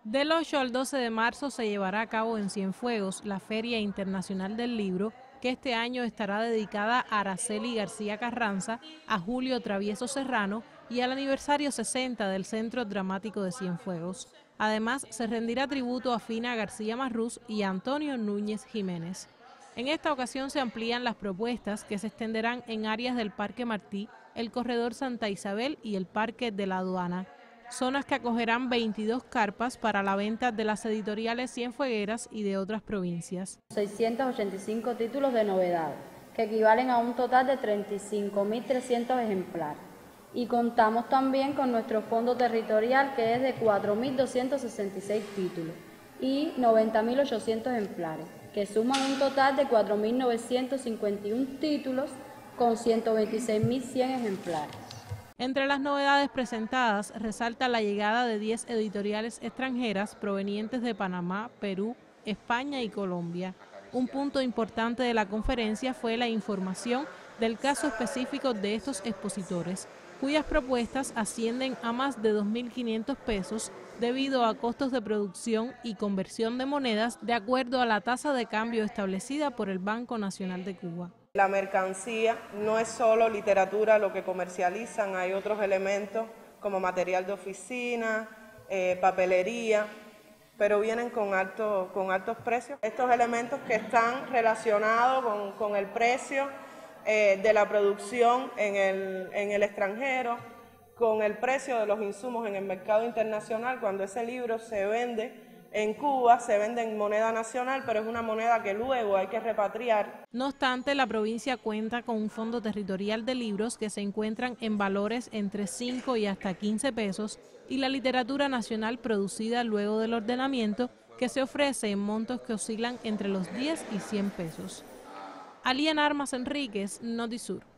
Del 8 al 12 de marzo se llevará a cabo en Cienfuegos la Feria Internacional del Libro, que este año estará dedicada a Araceli García Carranza, a Julio Travieso Serrano y al aniversario 60 del Centro Dramático de Cienfuegos. Además, se rendirá tributo a Fina García Marrús y a Antonio Núñez Jiménez. En esta ocasión se amplían las propuestas que se extenderán en áreas del Parque Martí, el Corredor Santa Isabel y el Parque de la Aduana. Zonas que acogerán 22 carpas para la venta de las editoriales cienfuegueras y de otras provincias. 685 títulos de novedad, que equivalen a un total de 35.300 ejemplares. Y contamos también con nuestro fondo territorial, que es de 4.266 títulos y 90.800 ejemplares, que suman un total de 4.951 títulos con 126.100 ejemplares. Entre las novedades presentadas resalta la llegada de 10 editoriales extranjeras provenientes de Panamá, Perú, España y Colombia. Un punto importante de la conferencia fue la información del caso específico de estos expositores, cuyas propuestas ascienden a más de 2.500 pesos debido a costos de producción y conversión de monedas de acuerdo a la tasa de cambio establecida por el Banco Nacional de Cuba. La mercancía no es solo literatura lo que comercializan, hay otros elementos como material de oficina, papelería, pero vienen con altos precios. Estos elementos que están relacionados con el precio de la producción en el extranjero, con el precio de los insumos en el mercado internacional. Cuando ese libro se vende en Cuba, se vende en moneda nacional, pero es una moneda que luego hay que repatriar. No obstante, la provincia cuenta con un fondo territorial de libros que se encuentran en valores entre 5 y hasta 15 pesos y la literatura nacional producida luego del ordenamiento, que se ofrece en montos que oscilan entre los 10 y 100 pesos. Aliana Armas Enríquez, Notisur.